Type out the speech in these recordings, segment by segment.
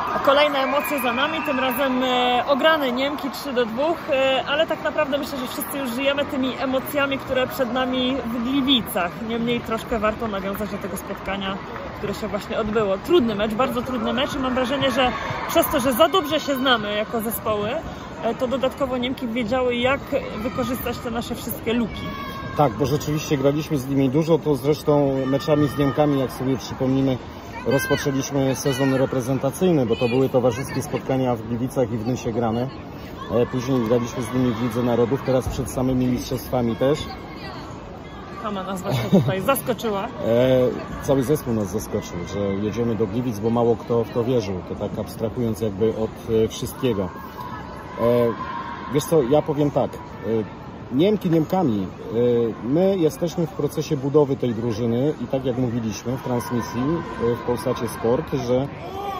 Kolejne emocje za nami, tym razem ograne Niemki 3-2, ale tak naprawdę myślę, że wszyscy już żyjemy tymi emocjami, które przed nami w Gliwicach. Niemniej troszkę warto nawiązać do tego spotkania, które się właśnie odbyło. Trudny mecz, bardzo trudny mecz i mam wrażenie, że przez to, że za dobrze się znamy jako zespoły, to dodatkowo Niemki wiedziały, jak wykorzystać te nasze wszystkie luki. Tak, bo rzeczywiście graliśmy z nimi dużo, to zresztą meczami z Niemkami, jak sobie przypomnimy, rozpoczęliśmy sezon reprezentacyjny, bo to były towarzyskie spotkania w Gliwicach i w Nysie grane. Później graliśmy z nimi w Lidze Narodów, teraz przed samymi mistrzostwami też. Kama nas właśnie tutaj zaskoczyła. Cały zespół nas zaskoczył, że jedziemy do Gliwic, bo mało kto w to wierzył. To tak abstrahując jakby od wszystkiego. Wiesz co, ja powiem tak. Niemki Niemkami, my jesteśmy w procesie budowy tej drużyny i tak jak mówiliśmy w transmisji w Polsacie Sport, że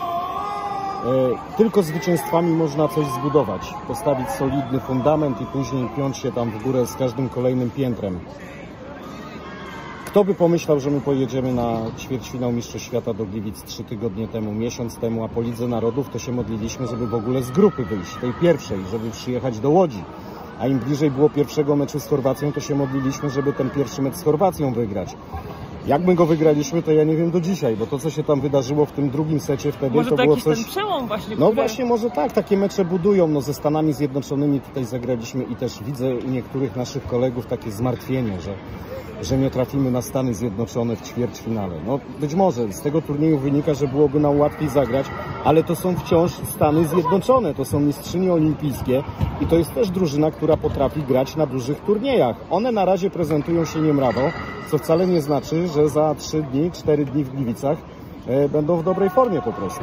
tylko zwycięstwami można coś zbudować, postawić solidny fundament i później piąć się tam w górę z każdym kolejnym piętrem. Kto by pomyślał, że my pojedziemy na ćwierćfinał Mistrzostw Świata do Gliwic 3 tygodnie temu, miesiąc temu, a po Lidze Narodów to się modliliśmy, żeby w ogóle z grupy wyjść, tej pierwszej, żeby przyjechać do Łodzi. A im bliżej było pierwszego meczu z Chorwacją, to się modliliśmy, żeby ten pierwszy mecz z Chorwacją wygrać. Jak my go wygraliśmy, to ja nie wiem do dzisiaj, bo to, co się tam wydarzyło w tym drugim secie wtedy, może to było coś... ten przełom właśnie, No właśnie, może tak, takie mecze budują. No ze Stanami Zjednoczonymi tutaj zagraliśmy i też widzę u niektórych naszych kolegów takie zmartwienie, że nie trafimy na Stany Zjednoczone w ćwierćfinale. No być może z tego turnieju wynika, że byłoby nam łatwiej zagrać, ale to są wciąż Stany Zjednoczone, to są mistrzynie olimpijskie i to jest też drużyna, która potrafi grać na dużych turniejach. One na razie prezentują się niemrawo, co wcale nie znaczy, że za 3 dni, 4 dni w Gliwicach będą w dobrej formie po prostu.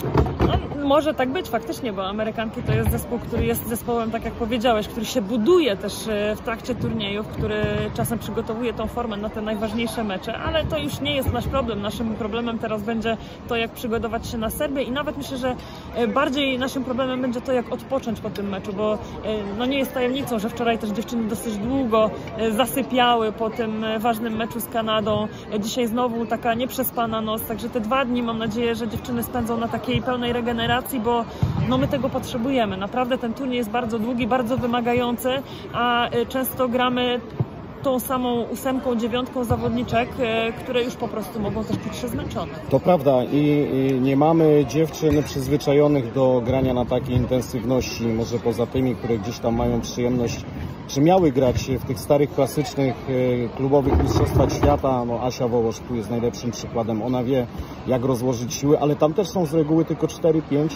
No, może tak być faktycznie, bo Amerykanki to jest zespół, który jest zespołem, tak jak powiedziałeś, który się buduje też w trakcie turniejów, który czasem przygotowuje tą formę na te najważniejsze mecze, ale to już nie jest nasz problem. Naszym problemem teraz będzie to, jak przygotować się na Serbię i nawet myślę, że bardziej naszym problemem będzie to, jak odpocząć po tym meczu, bo no nie jest tajemnicą, że wczoraj też dziewczyny dosyć długo zasypiały po tym ważnym meczu z Kanadą. Dzisiaj znowu taka nieprzespana noc, także te 2 dni mam nadzieję, że dziewczyny spędzą na takiej pełnej regeneracji, bo no my tego potrzebujemy. Naprawdę ten turniej jest bardzo długi, bardzo wymagający, a często gramy tą samą 8, 9 zawodniczek, które już po prostu mogą też być zmęczone. To prawda i nie mamy dziewczyn przyzwyczajonych do grania na takiej intensywności, może poza tymi, które gdzieś tam mają przyjemność, czy miały grać w tych starych, klasycznych, klubowych mistrzostwach świata. No Asia Wołosz tu jest najlepszym przykładem. Ona wie, jak rozłożyć siły, ale tam też są z reguły tylko 4-5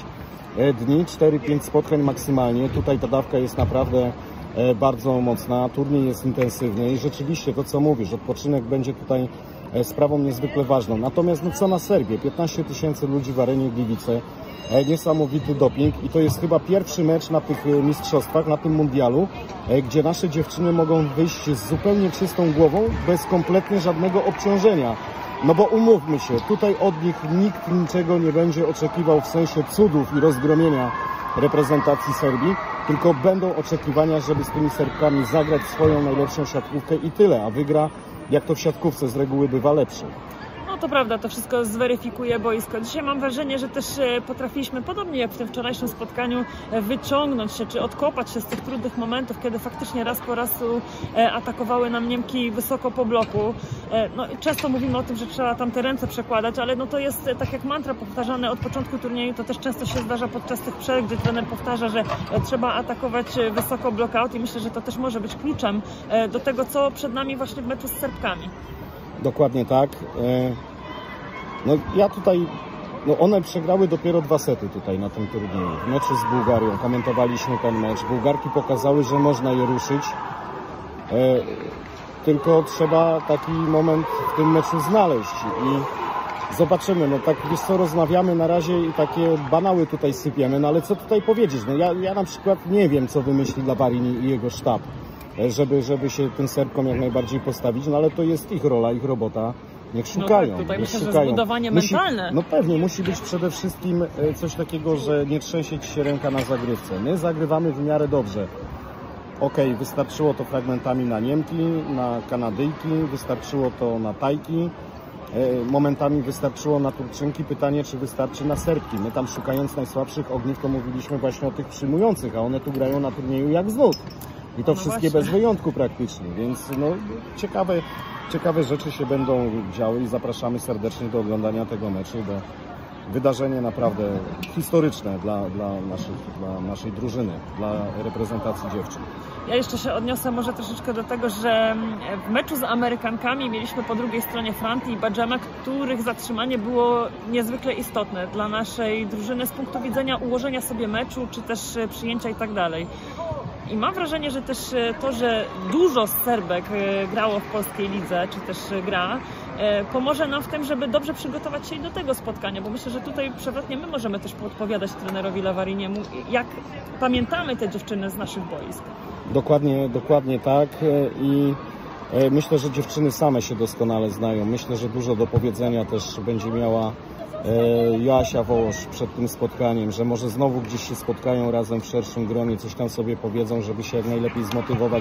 dni, 4-5 spotkań maksymalnie. Tutaj ta dawka jest naprawdę bardzo mocna, turniej jest intensywny i rzeczywiście to, co mówisz, odpoczynek będzie tutaj sprawą niezwykle ważną. Natomiast no co na Serbię? 15 000 ludzi w arenie Gliwice, niesamowity doping i to jest chyba pierwszy mecz na tych mistrzostwach, na tym mundialu, gdzie nasze dziewczyny mogą wyjść z zupełnie czystą głową, bez kompletnie żadnego obciążenia. No bo umówmy się, tutaj od nich nikt niczego nie będzie oczekiwał w sensie cudów i rozgromienia reprezentacji Serbii, tylko będą oczekiwania, żeby z tymi Serbkami zagrać swoją najlepszą siatkówkę i tyle, a wygra, jak to w siatkówce z reguły bywa, lepszy. No to prawda, to wszystko zweryfikuje boisko. Dzisiaj mam wrażenie, że też potrafiliśmy, podobnie jak w tym wczorajszym spotkaniu, wyciągnąć się, czy odkopać się z tych trudnych momentów, kiedy faktycznie raz po raz atakowały nam Niemki wysoko po bloku. No, często mówimy o tym, że trzeba tam te ręce przekładać, ale no to jest tak jak mantra powtarzane od początku turnieju, to też często się zdarza podczas tych przerw, gdzie trener powtarza, że trzeba atakować wysoko blockout i myślę, że to też może być kluczem do tego, co przed nami właśnie w meczu z Serbkami. Dokładnie tak. No ja tutaj, no one przegrały dopiero 2 sety tutaj na tym turnieju. W meczu z Bułgarią, komentowaliśmy ten mecz. Bułgarki pokazały, że można je ruszyć. Tylko trzeba taki moment w tym meczu znaleźć i zobaczymy. No tak, wiesz co, rozmawiamy na razie i takie banały tutaj sypiemy, no ale co tutaj powiedzieć? No ja na przykład nie wiem, co wymyśli Labarini i jego sztab, żeby się tym Serbkom jak najbardziej postawić, no ale to jest ich rola, ich robota. Niech szukają. No tak, tutaj niech myślę, szukają. że zbudowanie mentalne. No pewnie, musi być przede wszystkim coś takiego, że nie trzęsie ci się ręka na zagrywce. My zagrywamy w miarę dobrze. Okej, wystarczyło to fragmentami na Niemki, na Kanadyjki, wystarczyło to na Tajki. Momentami wystarczyło na Turczynki, pytanie, czy wystarczy na Serbki. My tam szukając najsłabszych ogniw, to mówiliśmy właśnie o tych przyjmujących, a one tu grają na turnieju jak z nut. I to wszystkie bez wyjątku praktycznie, więc no, ciekawe rzeczy się będą działy i zapraszamy serdecznie do oglądania tego meczu, bo wydarzenie naprawdę historyczne dla naszej drużyny, dla reprezentacji dziewczyn. Ja jeszcze się odniosę może troszeczkę do tego, że w meczu z Amerykankami mieliśmy po drugiej stronie Franti i Badżema, których zatrzymanie było niezwykle istotne dla naszej drużyny z punktu widzenia ułożenia sobie meczu, czy też przyjęcia i tak dalej. I mam wrażenie, że też to, że dużo Serbek grało w polskiej lidze, czy też gra, pomoże nam w tym, żeby dobrze przygotować się i do tego spotkania, bo myślę, że tutaj przewrotnie my możemy też podpowiadać trenerowi Lavariniemu, jak pamiętamy te dziewczyny z naszych boisk. Dokładnie tak i myślę, że dziewczyny same się doskonale znają. Myślę, że dużo do powiedzenia też będzie miała Joasia Wołosz przed tym spotkaniem, że może znowu gdzieś się spotkają razem w szerszym gronie, coś tam sobie powiedzą, żeby się jak najlepiej zmotywować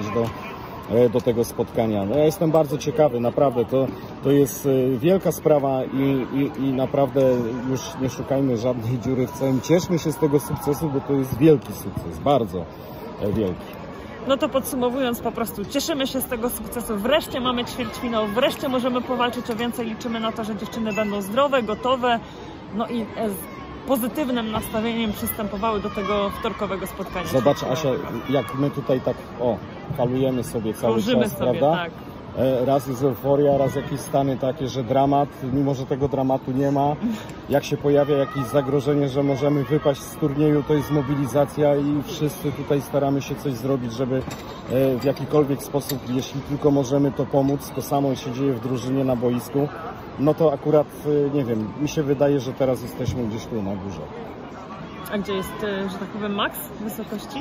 do tego spotkania. No ja jestem bardzo ciekawy, naprawdę, to jest wielka sprawa i naprawdę już nie szukajmy żadnej dziury w całym. Cieszmy się z tego sukcesu, bo to jest wielki sukces, bardzo wielki. No to podsumowując po prostu, cieszymy się z tego sukcesu, wreszcie mamy ćwierćfinał, wreszcie możemy powalczyć o więcej, liczymy na to, że dziewczyny będą zdrowe, gotowe, no i z pozytywnym nastawieniem przystępowały do tego wtorkowego spotkania. Zobacz, Asia, jak my tutaj tak, falujemy sobie cały czas, sobie, prawda? Tak. Raz jest euforia, raz jakieś stany takie, że dramat, mimo że tego dramatu nie ma. Jak się pojawia jakieś zagrożenie, że możemy wypaść z turnieju, to jest mobilizacja i wszyscy tutaj staramy się coś zrobić, żeby w jakikolwiek sposób, jeśli tylko możemy, to pomóc. To samo się dzieje w drużynie na boisku. No to akurat, nie wiem, mi się wydaje, że teraz jesteśmy gdzieś tu na górze. A gdzie jest, że tak powiem, maks wysokości?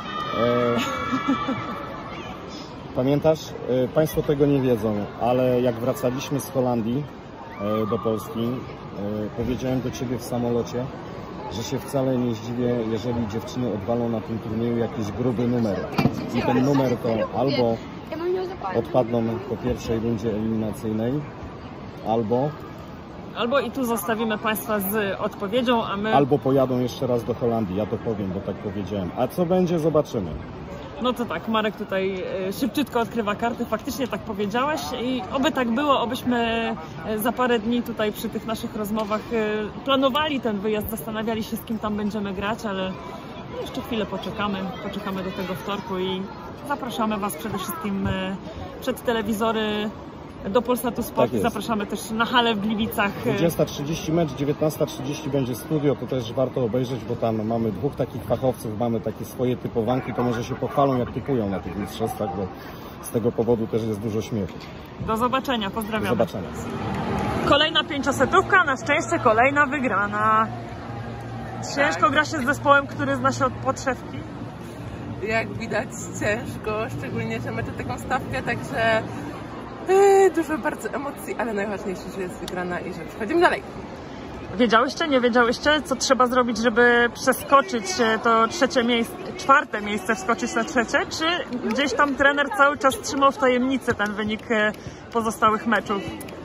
Pamiętasz? Państwo tego nie wiedzą, ale jak wracaliśmy z Holandii do Polski, powiedziałem do Ciebie w samolocie, że się wcale nie zdziwię, jeżeli dziewczyny odwalą na tym turnieju jakiś gruby numer. I ten numer to albo odpadną po pierwszej rundzie eliminacyjnej, albo i tu zostawimy Państwa z odpowiedzią, a my... Albo pojadą jeszcze raz do Holandii, ja to powiem, bo tak powiedziałem. A co będzie, zobaczymy. No to tak, Marek tutaj szybciutko odkrywa karty, faktycznie tak powiedziałeś i oby tak było, obyśmy za parę dni tutaj przy tych naszych rozmowach planowali ten wyjazd, zastanawiali się, z kim tam będziemy grać, ale jeszcze chwilę poczekamy do tego wtorku i zapraszamy Was przede wszystkim przed telewizory do Polsatu Sport. Tak, zapraszamy też na halę w Gliwicach. 20:30 mecz, 19:30 będzie studio, to też warto obejrzeć, bo tam mamy dwóch takich fachowców, mamy takie swoje typowanki, to może się pochwalą, jak typują na tych mistrzostwach, bo z tego powodu też jest dużo śmiechu. Do zobaczenia, pozdrawiam. Do zobaczenia. Kolejna 5-setówka, na szczęście kolejna wygrana. Ciężko gra się z zespołem, który zna się od podszewki. Jak widać ciężko, szczególnie, że macie taką stawkę, także dużo bardzo emocji, ale najważniejsze, że jest wygrana i że przechodzimy dalej. Wiedziałyście, nie wiedziałyście, co trzeba zrobić, żeby przeskoczyć to czwarte miejsce, wskoczyć na trzecie? Czy gdzieś tam trener cały czas trzymał w tajemnicy ten wynik pozostałych meczów?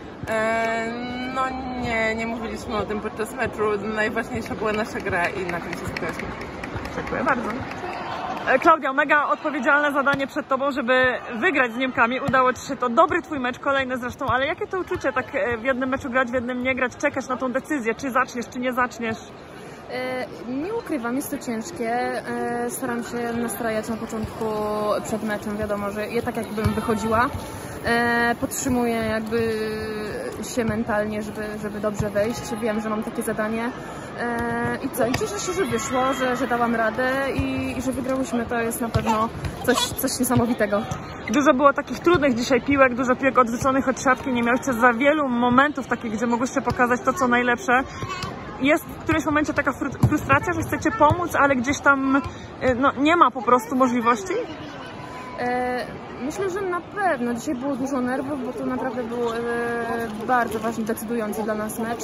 No nie mówiliśmy o tym podczas meczu. Najważniejsza była nasza gra i na tym się skupialiśmy. Dziękuję bardzo. Klaudia, mega odpowiedzialne zadanie przed Tobą, żeby wygrać z Niemkami. Udało Ci się to. Dobry Twój mecz, kolejny zresztą, ale jakie to uczucie tak w jednym meczu grać, w jednym nie grać, czekać na tą decyzję, czy zaczniesz, czy nie zaczniesz? Nie ukrywam, jest to ciężkie. Staram się nastrajać na początku przed meczem, wiadomo, że ja tak jakbym wychodziła. Podtrzymuję jakby się mentalnie, żeby dobrze wejść. Wiem, że mam takie zadanie. I co? I cieszę się, że wyszło, że dałam radę i że wygrałyśmy. To jest na pewno coś niesamowitego. Dużo było takich trudnych dzisiaj piłek, dużo piłek odrzuconych od siatki. Nie miałyście za wielu momentów takich, gdzie mogłyście pokazać to, co najlepsze. Jest w którymś momencie taka frustracja, że chcecie pomóc, ale gdzieś tam nie ma po prostu możliwości? Myślę, że na pewno. Dzisiaj było dużo nerwów, bo to naprawdę był bardzo ważny, decydujący dla nas mecz.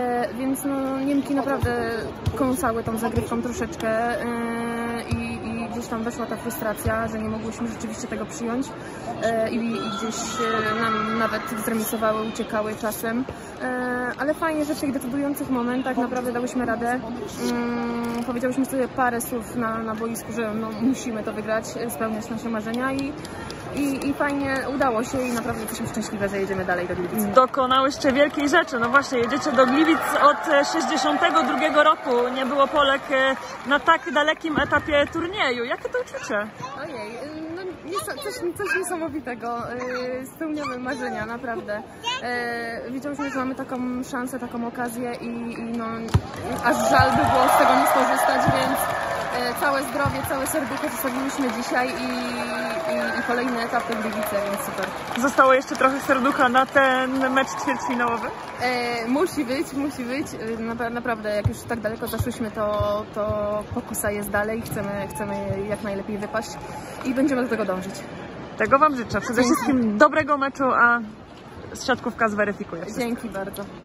Więc Niemki naprawdę kąsały tą zagrywką troszeczkę i gdzieś tam weszła ta frustracja, że nie mogłyśmy rzeczywiście tego przyjąć i gdzieś nam nawet zremisowały, uciekały czasem. Ale fajnie, że w tych decydujących momentach naprawdę dałyśmy radę. Powiedziałyśmy sobie parę słów na boisku, że no, musimy to wygrać, spełniać nasze marzenia i fajnie udało się i naprawdę jesteśmy szczęśliwe, że jedziemy dalej do Gliwic. Dokonałyście wielkiej rzeczy, no właśnie, jedziecie do Gliwic od 62 roku, nie było Polek na tak dalekim etapie turnieju. Jakie to uczucie? Ojej, no coś niesamowitego, spełniamy marzenia, naprawdę. Wiedziałyśmy, że mamy taką szansę, taką okazję i no, aż żal by było z tego nie skorzystać, więc całe zdrowie, całe serducho zostawiliśmy dzisiaj i kolejny etap to Gliwice, więc super. Zostało jeszcze trochę serducha na ten mecz ćwierćfinałowy? Musi być. Naprawdę, jak już tak daleko zaszłyśmy, to pokusa jest dalej. Chcemy jak najlepiej wypaść i będziemy do tego dążyć. Tego Wam życzę. Przede wszystkim dobrego meczu, a siatkówka zweryfikuje. Dzięki bardzo.